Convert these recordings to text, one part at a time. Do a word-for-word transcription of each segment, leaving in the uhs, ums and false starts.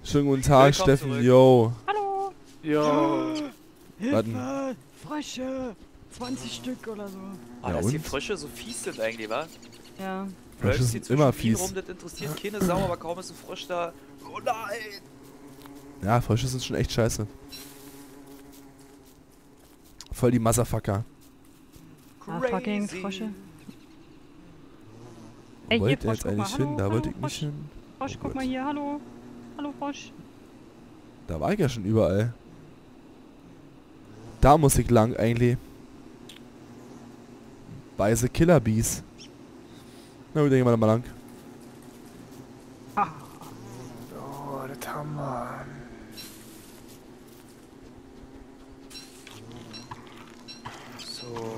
Schönen guten Tag, Willkommen Steffen, zurück. yo. Hallo! Jo. Hilfe! Frösche! zwanzig Stück oder so. Ah, Ja, dass die und? Frösche so fies sind eigentlich, wa? Ja. Du Frösche läufst hier sind zwischen immer Bienen fies. rum, das interessiert keine Sau, aber kaum ist ein Frosch da. Oh nein! Ja, Frösche sind schon echt scheiße. Voll die Motherfucker. Ah, fucking Frösche. Ey, Wo hier, wollte er Frosch, jetzt guck mal. eigentlich Hallo, hin? Da hallo, wollte ich nicht Frosch. hin. Frosch, Oh guck Gott. mal hier. Hallo. Hallo, Frosch. Da war ich ja schon überall. Da muss ich lang eigentlich. Bei The Killer Bees. Na gut, dann gehen wir da mal lang. Oh, das haben wir. So.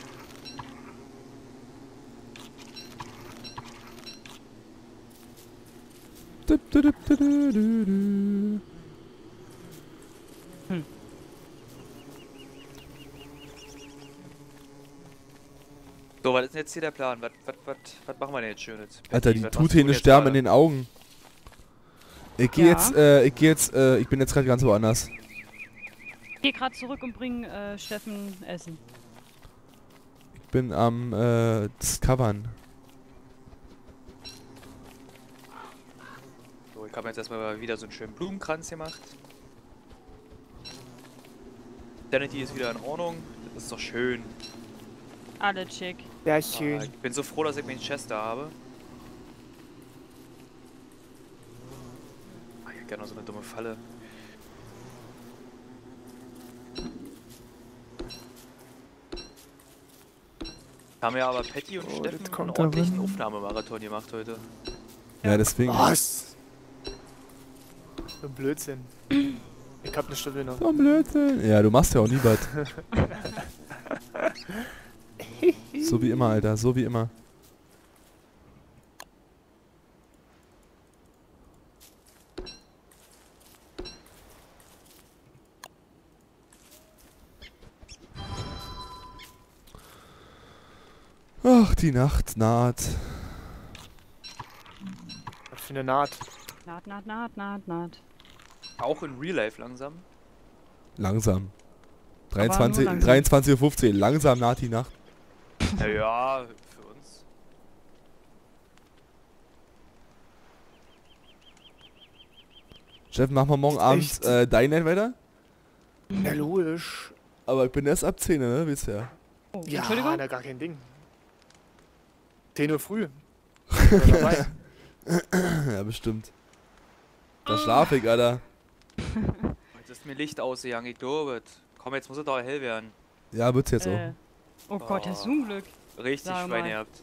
Dip, dip, dip, dip, dip, dip. So, was ist denn jetzt hier der Plan? Was, was, was, was machen wir denn jetzt Schönes? Alter, Patty, die was machst du Truthähne jetzt sterben in gerade? den Augen. Ich geh Ja. jetzt, äh, ich geh jetzt, äh, ich bin jetzt gerade ganz woanders. Ich geh grad zurück und bring äh, Steffen Essen. Ich bin am, äh, Discovern. So, ich habe jetzt erstmal mal wieder so einen schönen Blumenkranz gemacht. Sanity ist wieder in Ordnung. Das ist doch schön. Alle chick. Sehr Ah, schön. ich bin so froh, dass ich meinen Chester habe. Ah, ich hätte gerne noch so eine dumme Falle. Haben ja aber Patty und Oh, Steffen das einen kommt da ordentlichen rein. Aufnahmemarathon gemacht heute. Ja, deswegen. Was? So ein Blödsinn. Ich hab eine Stunde noch. So ein Blödsinn. Ja, du machst ja auch nie was. So wie immer, Alter. So wie immer. Ach, die Nacht naht. Was für eine Naht. Naht, naht, naht, naht, naht. Auch in Real Life langsam. Langsam. Aber nur dreiundzwanzig, langsam. dreiundzwanzig Uhr fünfzehn. Langsam naht die Nacht. Naja, für uns. Chef, machen wir morgen Echt? Abend äh, Dine weiter? Ja, logisch. Aber ich bin erst ab zehn, ne? Wisst ihr ja. Oh, Ja, Entschuldigung? na, gar kein Ding. zehn Uhr früh. Ich bin dabei. Ja, bestimmt. Da schlafe ich, Alter. Jetzt ist mir Licht ausgegangen, ich glaube. Komm, jetzt muss es doch hell werden. Ja, wird's jetzt Äh, oh Gott, hast du ein Glück. Richtig Sag Schwein mal. gehabt.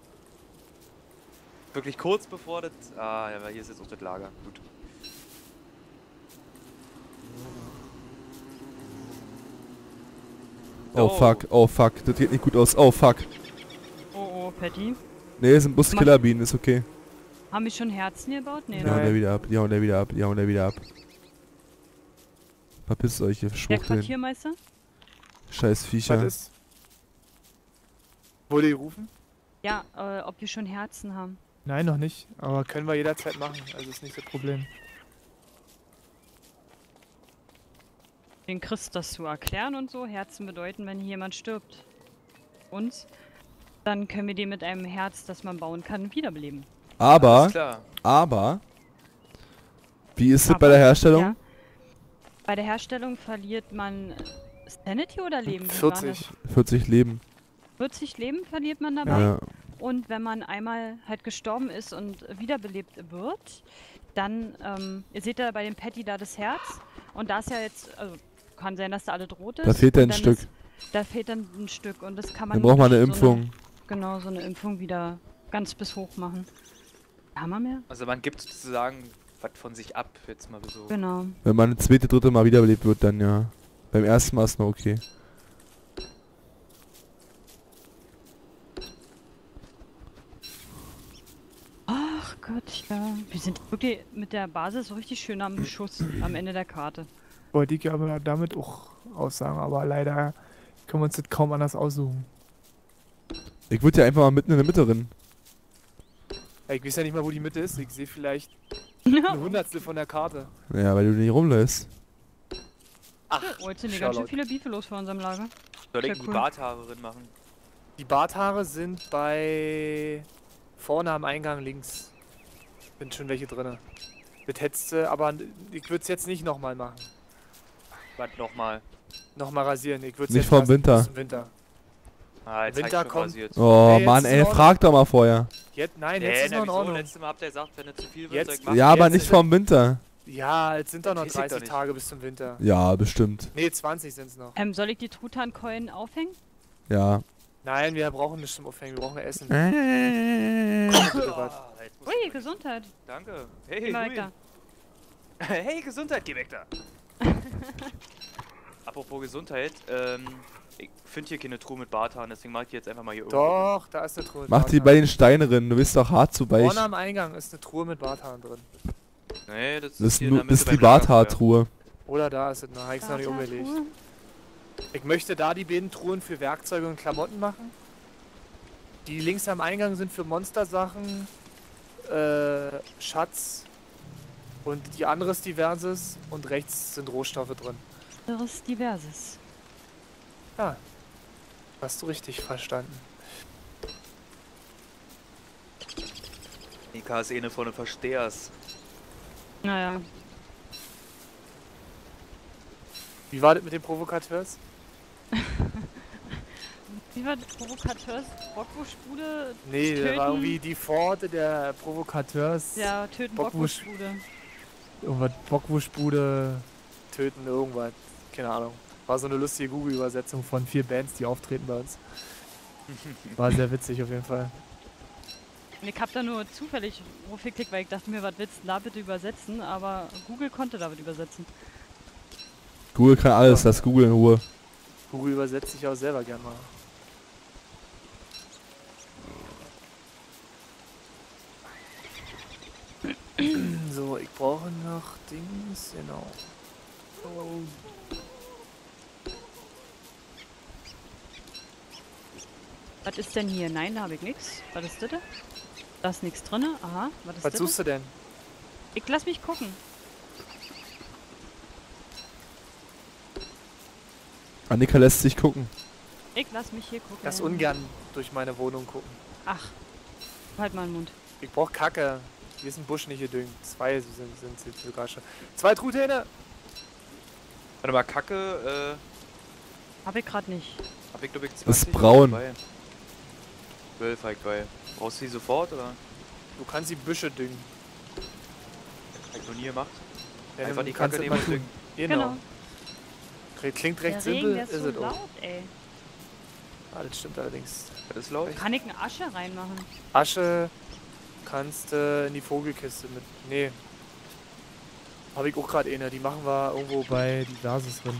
Wirklich kurz bevor das... Ah, ja, weil hier ist jetzt auch das Lager. Gut. auch. Oh fuck, oh fuck. Das geht nicht gut aus. Oh fuck. Oh, oh, Patty. Ne, es sind bloß Killerbienen, ist okay. Haben wir schon Herzen gebaut? Nee, Die ne? hauen Nein. der wieder ab, die hauen der wieder ab, die hauen der wieder ab. Verpisst euch, ihr Der Schwuchteln. Quartiermeister? Scheiß Was Viecher. ist? Wurde gerufen? Ja, äh, ob wir schon Herzen haben. Nein, noch nicht. Aber können wir jederzeit machen. Also ist nicht das Problem. Den Chris das zu erklären und so. Herzen bedeuten, wenn hier jemand stirbt. Uns. Dann können wir den mit einem Herz, das man bauen kann, wiederbeleben. Aber, Alles klar. aber, wie ist es Aber, bei der Herstellung? Ja. Bei der Herstellung verliert man Sanity oder Leben? Wie war das? vierzig. vierzig Leben. vierzig Leben verliert man dabei. Ja. Und wenn man einmal halt gestorben ist und wiederbelebt wird, dann, ähm, ihr seht ja bei dem Patty da das Herz. Und da ist ja jetzt, also kann sein, dass da alle rot ist. Da fehlt ja und ein dann Stück. Ist, da fehlt dann ein Stück und das kann man Dann braucht man eine durch so Impfung. Genau, so eine Impfung wieder ganz bis hoch machen. Haben wir mehr? Also man gibt sozusagen was von sich ab, jetzt mal so. Genau. Wenn man das zweite, dritte Mal wiederbelebt wird, dann ja. Beim ersten Mal ist noch okay. Ach Gott, ja. Wir sind wirklich mit der Basis so richtig schön am Schuss am Ende der Karte. Wollte ich aber damit auch aussagen. Aber leider können wir uns das kaum anders aussuchen. Ich würde ja einfach mal mitten in der Mitte rennen. Ja, ich weiß ja nicht mal, wo die Mitte ist. Ich sehe vielleicht Ein Hundertstel von der Karte. Ja, weil du nicht rumläufst. Ach, Oh, jetzt sind hier ganz schön Charlotte. viele Biefelos vor unserem Lager. soll ich Sehr die cool. Barthaare drin machen? Die Barthaare sind bei... Vorne am Eingang links. Sind schon welche drinne. Das hättest du, aber ich würde es jetzt nicht nochmal machen. Was nochmal? Nochmal rasieren. Ich würde Nicht vorm Winter. Bis zum Winter. Ah, jetzt Winter hab ich schon kommt- rasiert. Oh Nee, jetzt Mann, ist ey, in Ordnung. frag doch mal vorher. Jetzt, nein, Nee, jetzt ist na, noch in wieso? Ordnung. Letztes Mal habt ihr gesagt, wenn es zu viel wird, Jetzt- soll ich machen. Ja, aber jetzt nicht ist- vorm Winter. Ja, jetzt sind doch noch Weiß ich doch dreißig nicht. Tage bis zum Winter. Ja, bestimmt. Nee, zwanzig sind es noch. Ähm, soll ich die Truthahn-Keulen aufhängen? Ja. Nein, wir brauchen nichts zum Aufhängen, wir brauchen Essen. Äh. Bitte was. Ah, jetzt muss Ui, ich- Gesundheit. Danke. Hey, Geh mal hui. weg da. Hey, Gesundheit, geh weg da. Apropos Gesundheit, ähm, ich finde hier keine Truhe mit Barthaaren, deswegen mach ich die jetzt einfach mal hier irgendwo. Doch, da ist eine Truhe mit Mach die bei Barthaaren. den Steinerinnen, du bist doch hart zu weich. Vorne am Eingang ist eine Truhe mit Barthaaren drin. Nee, das, Das ist, hier in nur, der das Mitte ist die beim Lagerfeuer. Barthaartruhe. Oder da ist es noch, habe ich es noch nicht umgelegt. Barthaartruhe. Ich möchte da die beiden Truhen für Werkzeuge und Klamotten machen. Die links am Eingang sind für Monstersachen, äh, Schatz und die anderes Diverses und rechts sind Rohstoffe drin. Anderes Diverses. Ja, hast du richtig verstanden. Die K ist eh ne von Verstehers. Naja. Wie war das mit den Provokateurs? Wie war das Provokateurs? Bockwurstbude? Nee, da war Töten. irgendwie die Pforte der Provokateurs. Ja, töten Bockwurst- Bockwurstbude. Irgendwas Bockwurstbude, töten, irgendwas. Keine Ahnung. War so eine lustige Google-Übersetzung von vier Bands, die auftreten bei uns. War sehr witzig auf jeden Fall. Und ich hab da nur zufällig geklickt, weil ich dachte mir, was willst du da bitte übersetzen? Aber Google konnte damit übersetzen. Google kann alles, lass Google in Ruhe. Google übersetzt sich auch selber gern mal. So, ich brauche noch Dings, genau. Oh. Was ist denn hier? Nein, da habe ich nichts. Was ist das? Da ist nichts drin. Aha, was ist Was das? suchst du denn? Ich lass mich gucken. Annika lässt sich gucken. Ich lass mich hier gucken. Lass ungern durch meine Wohnung gucken. Ach, halt mal den Mund. Ich brauch Kacke. Hier ist ein Busch nicht gedüngt. Zwei sind sind sind sogar schon. Zwei Truthähne! Warte mal, Kacke, äh, Hab ich grad nicht. hab ich glaube ich Ist zwanzig braun. dabei. zwölf halt geil. Brauchst du die sofort oder? Du kannst die Büsche düngen. Hab ich noch nie gemacht. Ja, Einfach dann die kannst Kacke du nehmen mal und tun. Genau. Klingt recht Der simpel, Regen, der ist ist so es auch. laut, ey. Ah, das stimmt allerdings. Das ist laut. Kann ich eine Asche reinmachen? Asche kannst du in die Vogelkiste mit. Nee. Habe ich auch gerade eine. Die machen wir irgendwo bei Diverses drin.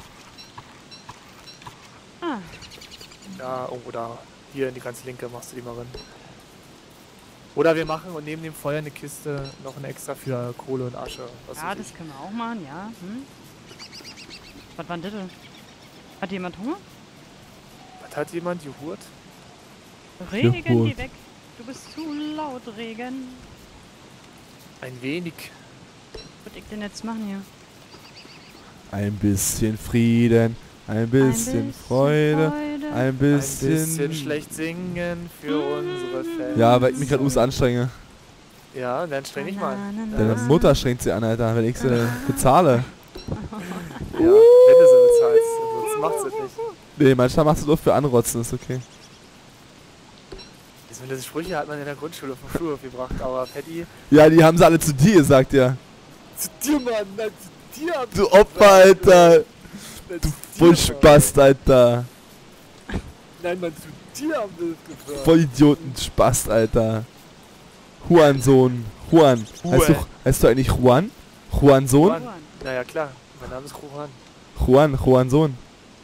Ah, Ja, irgendwo da. Hier in die ganz linke machst du die mal rein. Oder wir machen und neben dem Feuer eine Kiste noch eine extra für Kohle und Asche. Was ja, weiß das ich. können wir auch machen, ja. Hm? Was war denn das? denn? Hat jemand Hunger? Was hat jemand gehurt? Regen, Juhu. geh weg. Du bist zu laut, Regen. Ein wenig. Was ich denn jetzt machen hier? Ein bisschen Frieden, ein bisschen, Freude, ein Ein bisschen... bisschen schlecht singen für unsere Fans. Ja, weil ich mich gerade us anstrenge. Ja, dann streng dich mal an. Deine Mutter strengt sie an, Alter, wenn ich sie bezahle. Ja, wenn du sie bezahlst. Sonst macht sie nicht. Nee, manchmal machst du es nur für Anrotzen, ist okay. Also, diese Sprüche hat man in der Grundschule vom Schulhof gebracht, aber Patty. Ja, die haben sie alle zu dir gesagt, ja. Zu dir, Mann! Nein, zu dir! hab ich Du Opfer, gefragt, Alter! Nein, Du zu dir, Vollspast, Alter! Mann. Nein, Mann, zu dir haben wir das gefragt. Vollidioten Spast, Alter! Juan-Sohn, Juan. Heißt du, heißt du eigentlich Juan? Juan-Sohn? Juan. Naja, klar. Mein Name ist Juan. Juan, Juan-Sohn.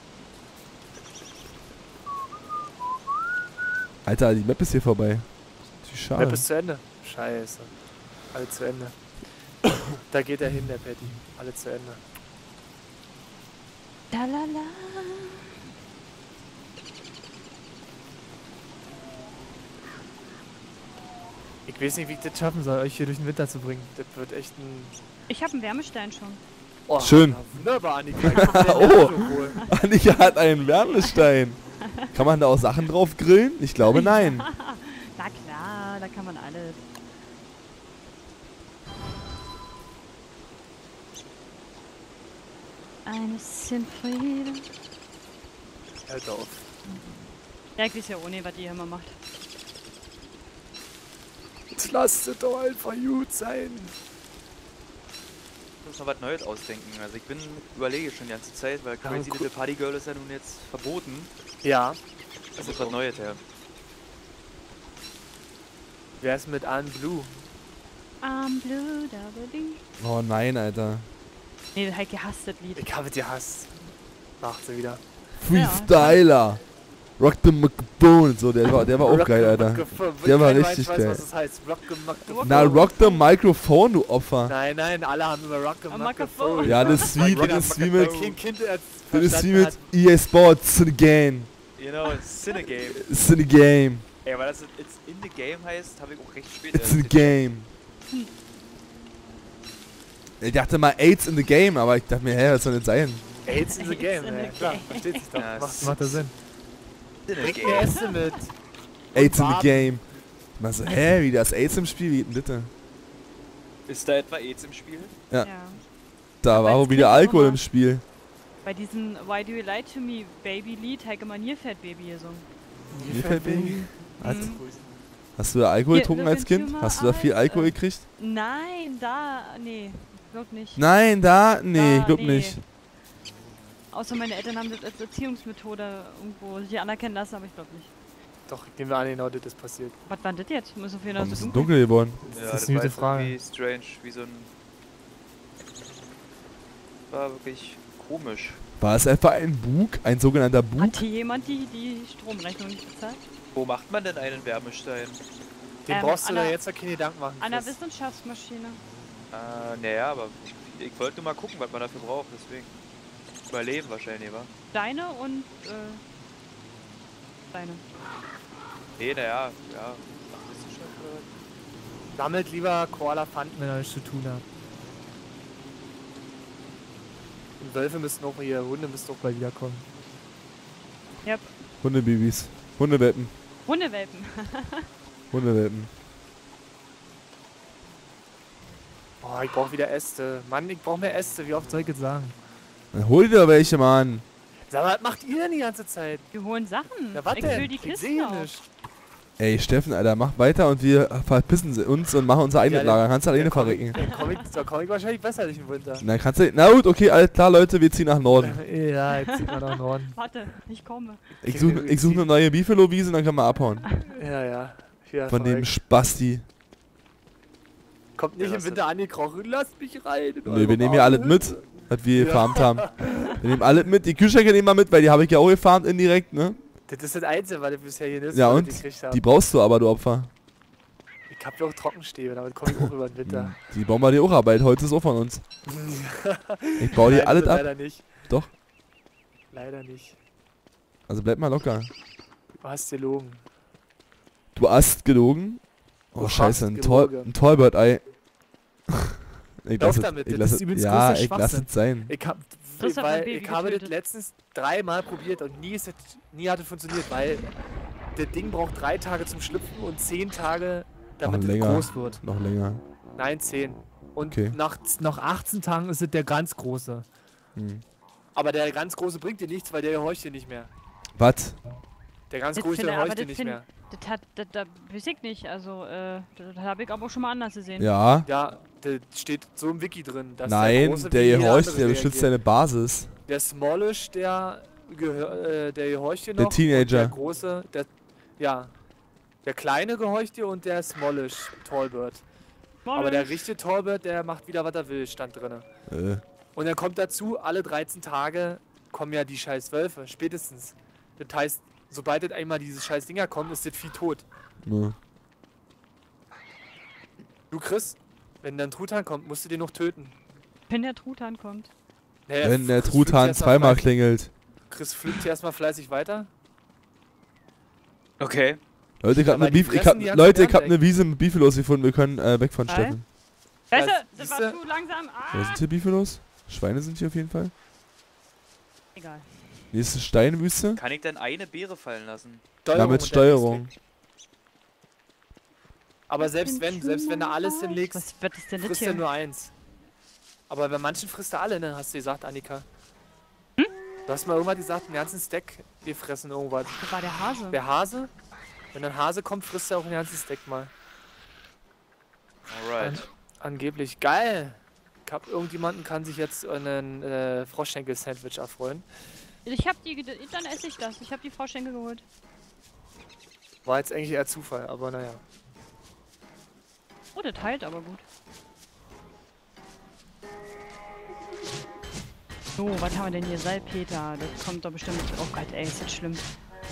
Alter, die Map ist hier vorbei. Wie schade. Map ist zu Ende. Scheiße. Alle zu Ende. Da geht er hin, der Patty. Alle zu Ende. Da la la. Ich weiß nicht, wie ich das schaffen soll, euch hier durch den Winter zu bringen. Das wird echt ein... Ich habe einen Wärmestein schon. Oh, Schön. Ja, wunderbar, Annika. Ich komm dir Oh. den holen. Annika hat einen Wärmestein. Kann man da auch Sachen drauf grillen? Ich glaube nein. Na klar, da kann man alles. Eine Sinfonie. Hört auf. Ja, ich weiß ja ohne, was die immer macht. Jetzt lasst es doch einfach gut sein. Ich muss noch was Neues ausdenken. Also ich bin, überlege schon die ganze Zeit, weil Ja, Crazy gu- Little Party Girl ist ja nun jetzt verboten. Ja. Das ist was Neues her. Wer ist mit Anne Blue? I'm blue, double D. Oh nein, Alter. Nee, das Heike hasst das Lied. Ich habe es gehasst. Macht sie wieder. Freestyler. Rock the Microphone und so, der war, der war auch geil, Alter. Der war richtig weiß, geil. was das heißt. Rock the Microphone. Na, Rock the Microphone, du Opfer. Nein, nein, alle haben immer Rock the A Microphone. Microphone. Ja, das ist wie, Weil das ist wie jeder mit, Kind, kind als das ist wie verstanden mit hat. E A Sports in the game. Genau, Cinegame. It's in the game. Ey, weil das It's in the Game heißt, habe ich auch recht spät. It's in the game. Ich dachte mal AIDS in the game, aber ich dachte mir, hä, was soll das sein? AIDS in the AIDS game, in ja, the klar, game. versteht sich doch. Ja, macht, es- macht das Sinn. Bring mir Cinegame. Essen mit. AIDS in the Farben. game. Man so, hä, wie das AIDS im Spiel, wie denn bitte? Ist da etwa AIDS im Spiel? Ja. Ja. Da Aber war jetzt auch wieder klingt Alkohol immer- im Spiel. Bei diesem Why Do You Lie To Me Baby Lied Heike mal Nierfeld Baby gesungen. Nierfeld Baby? Was? Mhm. Hast du da Alkohol Hier, getrunken look als into Kind? my Hast du da viel eyes, Alkohol äh, gekriegt? Nein, da, nee, glaub nicht. Nein, da, nee, Da, glaub nee. nicht. Außer meine Eltern haben das als Erziehungsmethode irgendwo sich anerkennen lassen, aber ich glaube nicht. Doch, gehen wir an, genau das ist passiert. Was war das jetzt? Muss auf jeden Warum Fall ist so es dunkel. dunkel geworden? Ja, Das ist das eine war gute jetzt Frage. irgendwie strange, wie so ein... War wirklich komisch. War es etwa ein Bug? Ein sogenannter Bug? Hat hier jemand die, die Stromrechnung nicht bezahlt? Wo macht man denn einen Wärmestein? Den Ähm, brauchst du an da der- jetzt noch keine Gedanken machen. An der Chris. Wissenschaftsmaschine. Äh, naja, aber ich wollte nur mal gucken, was man dafür braucht, deswegen. Überleben wahrscheinlich, wa? Deine und, äh, deine. Nee, naja, ja. Ach, Wissenschaft oder was? Sammelt lieber Koala-Pfanten, wenn ihr nichts zu tun habt. Und Wölfe müssen auch hier, Hunde müssen auch bald wiederkommen. Yep. Hundebabys. Hundewelpen. Hundewelpen. Hundewelpen. Oh, ich brauch wieder Äste. Mann, ich brauch mehr Äste. Wie oft soll ich das sagen? Dann hol dir doch welche, Mann. Sag mal, was macht ihr denn die ganze Zeit? Wir holen Sachen. Na, was ich denn? will die Ich Kisten seh auf. nicht. Ey, Steffen, Alter, mach weiter und wir verpissen sie uns und machen unser eigenes Ja, Lager. Kannst du alleine Da komm ich, verrecken. da komm ich, da komm ich wahrscheinlich besser durch den Winter. Na, kannst du. Na gut, okay, alles klar, Leute, wir ziehen nach Norden. Ja, jetzt zieht man nach Norden. Warte, ich komme. Ich suche ich such eine neue Buffalo-Wiese und dann können wir abhauen. Ja, ja. Hier, Von dem verrückt. Spasti. Kommt nicht Ja, im das Winter angekrochen. Lasst mich rein. in Nee, eure wir nehmen hier alles Arme. mit, was wir Ja. gefarmt haben. Wir nehmen alles mit. Die Kühlschränke nehmen wir mit, weil die habe ich ja auch gefarmt indirekt, ne? Das ist das Einzige, was ich bisher hier nicht Ja, und? gekriegt Die habe. brauchst du aber, du Opfer. Ich hab ja auch Trockenstäbe, damit komme ich auch über den Winter. Die bauen wir dir auch ab, weil heute ist auch von uns. Ich baue dir Nein, alles ab. Leider nicht. Doch. Leider nicht. Also bleib mal locker. Du hast gelogen. Du hast gelogen? Oh Du scheiße, hast ein, Tor, gelogen. ein Tollbird-Ei. Ich Lauf lass es, damit, ich das lass ist es, übrigens ja, größter ich lass Schwachsinn. es sein. Ich hab, Das hat weil mein Baby ich habe das getötet. letztens dreimal probiert und nie, ist das, nie hat es funktioniert, weil das Ding braucht drei Tage zum Schlüpfen und zehn Tage, damit es länger. groß wird. Noch länger. Nein, zehn. Und Okay. nach, nach achtzehn Tagen ist es der ganz große. Hm. Aber der ganz große bringt dir nichts, weil der gehorcht dir nicht mehr. Was? Der ganz Das große finde- aber gehorcht dir das nicht find- mehr. Das hat, das, das weiß ich nicht, also, äh, das habe ich aber auch schon mal anders gesehen. Ja. Ja, der steht so im Wiki drin. Dass der, Nein, große der wie jeder gehorcht, andere der beschützt reagiert. deine Basis. Der Smallish, der, gehör, äh, der gehorcht dir Der noch. Teenager. Und der große, der, ja. Der kleine gehorcht dir und der Smallish, Tallbird. Aber der richtige Tallbird, der macht wieder, was er will, stand drin. Äh, Und dann kommt dazu, alle dreizehn Tage kommen ja die scheiß Wölfe, spätestens. Das heißt, sobald das einmal diese scheiß Dinger kommen, ist das Vieh tot. ne. Du Chris, wenn dann Truthahn kommt, musst du den noch töten. Wenn der Truthahn kommt. Naja, Wenn der Chris pflückt Truthahn erst mal zweimal fleißig- klingelt. Chris pflückt hier erstmal fleißig weiter. Okay. Leute, ich hab Aber eine, die Beef ich fressen hab, die ganzen Leute, ich hab Bären eine Wiese mit Biflos gefunden. Wir können äh, weg von Geil. Steffen. Scheiße, Ja, das siehste? war zu langsam. Wo Ah! sind hier Biflos? Schweine sind hier auf jeden Fall. Egal. Nächste Steinwüste. Kann ich denn eine Beere fallen lassen? Ja, Steuerung mit und Steuerung. dann Aber selbst wenn, selbst wenn du alles hinlegst, Was wird das denn das frisst er hier? nur eins. Aber bei manchen frisst er alle, ne? Hast du gesagt, Annika. Hm? Du hast mal irgendwann gesagt, einen ganzen Stack, wir fressen irgendwas. Das war der Hase. Der Hase, wenn ein Hase kommt, frisst er auch einen ganzen Stack mal. Alright. Angeblich. Geil! Ich hab, irgendjemanden kann sich jetzt einen äh, Froschschenkel-Sandwich erfreuen. Ich hab die, ged- dann esse ich das. Ich hab die Frau Schenkel geholt. War jetzt eigentlich eher Zufall, aber naja. Oh, der teilt aber gut. So, was haben wir denn hier? Salpeter. Das kommt doch bestimmt. Oh Gott, ey, ist das schlimm.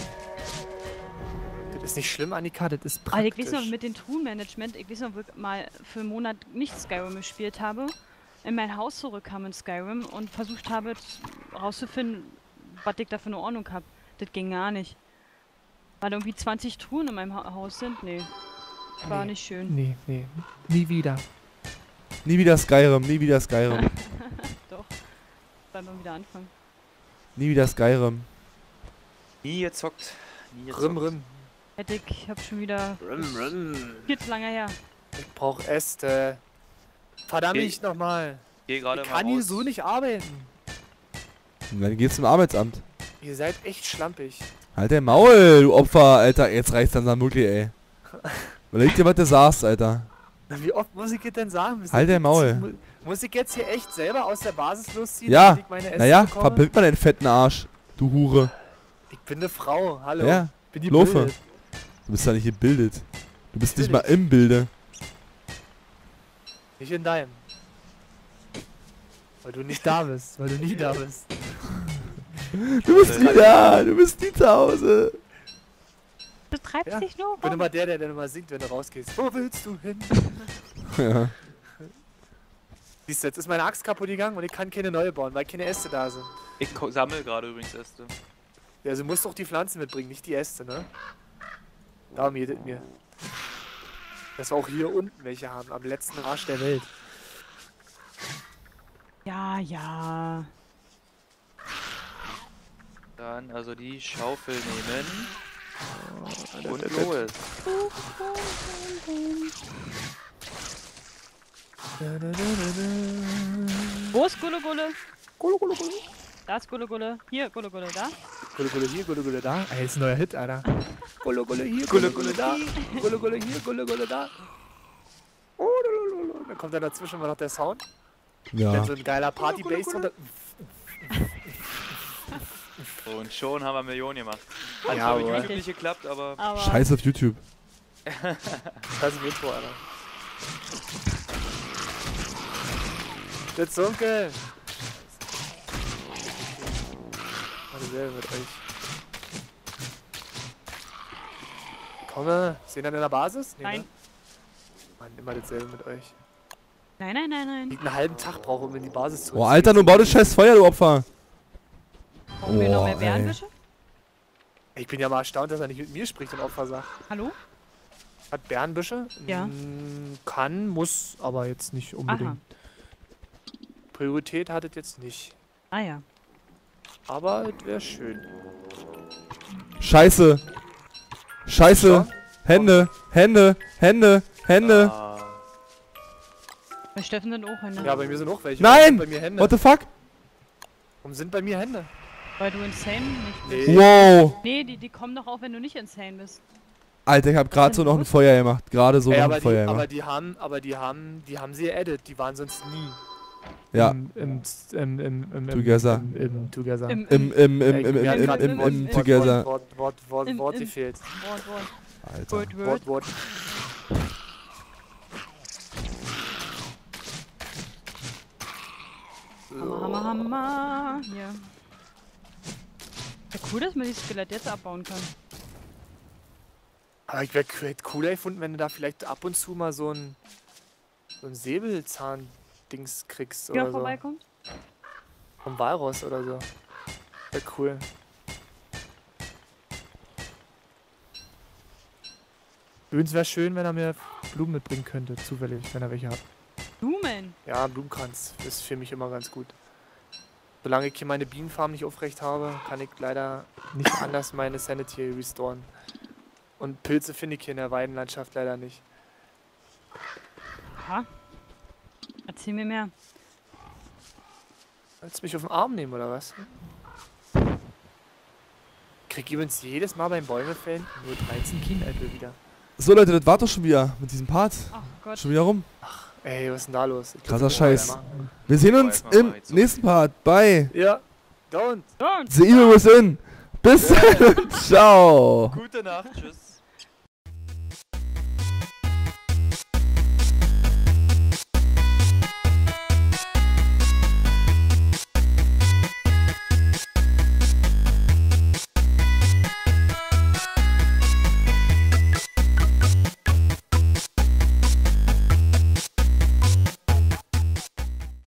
Das ist nicht schlimm, Annika, das ist Also praktisch. ich weiß noch mit dem Truhenmanagement, ich weiß noch, wo ich mal für einen Monat nicht Skyrim gespielt habe, in mein Haus zurückkam in Skyrim und versucht habe rauszufinden, was ich da für eine Ordnung habe. Das ging gar nicht. Weil irgendwie zwanzig Truhen in meinem ha Haus sind? Nee. War Nee. nicht schön. Nee, nee. Nie wieder. Nie wieder Skyrim, nie wieder Skyrim. Doch. Wollen wir wieder anfangen. Nie wieder Skyrim. Nie gezockt. Nie gezockt. Rim, rim. Hätte ich, ich hab schon wieder Rim, rim. viel zu lange her. Ich brauch Äste. Verdammt Okay. nicht nochmal. Geh gerade Ich mal kann hier raus. so nicht arbeiten. Und dann geht's zum Arbeitsamt. Ihr seid echt schlampig. Halt dein Maul, du Opfer, Alter. Jetzt reicht's dann wirklich, ey. Überleg dir, was du sagst, Alter. Wie oft muss ich jetzt denn sagen? Müssen Halt ich dein Maul. jetzt- mu- Muss ich jetzt hier echt selber aus der Basis losziehen, Ja, damit ich meine Äste Naja, bekomme? verbild mal deinen fetten Arsch, du Hure. Ich bin eine Frau, hallo. Ja, bin die Lofe. Bilde. Du bist ja nicht gebildet. Du bist nicht mal Natürlich. im Bilde. Nicht in deinem. Weil du nicht da bist, weil du nie da bist. Du bist nie da, du bist nie zu Hause. Du treibst Ja, dich nur Ich bin rum. immer der, der dann immer singt, wenn du rausgehst. Wo willst du hin? Ja. Siehst du, jetzt ist meine Axt kaputt gegangen und ich kann keine neue bauen, weil keine Äste da sind. Ich ko- sammle gerade übrigens Äste. Ja, also musst du auch die Pflanzen mitbringen, nicht die Äste, ne? Darum geht es mir. Dass wir auch hier unten welche haben, am letzten Arsch der Welt. Ja, ja. Dann also die Schaufel nehmen. Und das- los. Wo ist Gulle Gulle? Gulle, gulle, gulle. Da ist Gulle Gulle. Hier, Gulle Gulle, da. Gulle, gulle hier, gulle, gulle da. Ey, ist ein neuer Hit, Alter. Gulle, gulle hier, gulle, gulle da. Gulle, gulle hier, gulle, gulle da. Oh, lulululu. Dann kommt dann dazwischen mal noch der Sound. Ja. Dann so ein geiler Party-Bass drunter. Und schon haben wir Millionen gemacht. Hat Ja, zwar mit aber- YouTube nicht geklappt, aber Aber Scheiß auf YouTube. Das ist ein Intro, Alter. Der Zunke! Mal dasselbe mit euch. Komme, sehen dann in der Basis? Nee, Nein. Ne? Mann, immer dasselbe mit euch. Nein, nein, nein, nein. Ich einen halben Tag brauche, um in die Basis zu Oh, Alter, nun bau das scheiß Feuer, du Opfer. Brauchen wir noch Oh, mehr ey. Bärenbüsche? Ich bin ja mal erstaunt, dass er nicht mit mir spricht und Opfer sagt. Hallo? Hat Bärenbüsche? Ja. Mm, kann, muss, aber jetzt nicht unbedingt. Aha. Priorität hat es jetzt nicht. Ah ja. Aber es wäre schön. Scheiße. Scheiße. Ja? Hände, Hände, Hände, Hände. Ah, Bei Steffen sind auch Hände. Ja, bei mir sind auch welche. Nein! Warum sind bei mir Hände? What the fuck? Warum sind bei mir Hände? Weil du insane nicht bist. Nee. Wow. Nee, die, die kommen doch auch, wenn du nicht insane bist. Alter, ich hab gerade so noch ein Feuer gemacht. Gerade so Ey, noch aber, ein die, Feuer aber gemacht. die haben, aber die haben, die haben sie geedit. Die waren sonst nie. Ja. Im, im, im, im, im, Together. Im, im Together. Im, Im, im, im, Ey, im, im, mir hat im, grad im, ein im, Wort- Together. Wort, Wort, Wort, Im- Wort im- gefehlt. Wort, Wort. Alter. Word, word. Wort, Wort. Hammer, Hammer, Hammer. Hier. Ja, cool, dass man die Skelett jetzt abbauen kann. Aber ich wäre cooler gefunden, wenn du da vielleicht ab und zu mal so ein, so ein Säbelzahn-Dings kriegst Wieder oder so. vorbeikommt. Vom Walross oder so. Wäre cool. Übrigens wäre schön, wenn er mir Blumen mitbringen könnte, zufällig, wenn er welche hat. Blumen. Ja, ein Blumenkranz ist für mich immer ganz gut. Solange ich hier meine Bienenfarm nicht aufrecht habe, kann ich leider nicht anders meine Sanity restoren. Und Pilze finde ich hier in der Weidenlandschaft leider nicht. Aha. Erzähl mir mehr. Willst du mich auf den Arm nehmen, oder was? Krieg übrigens jedes Mal beim Bäume fällen nur dreizehn Kienäpfel wieder. So Leute, das war doch schon wieder mit diesem Part. Ach Gott. Schon wieder rum. Ey, was ist denn da los? Ich Krasser glaub, Scheiß. einmal. Wir sehen uns Erstmal im mal jetzt so. nächsten Part bei Ja, don't. Don't. The Evil Within. Bis dann. Ciao. Gute Nacht, tschüss.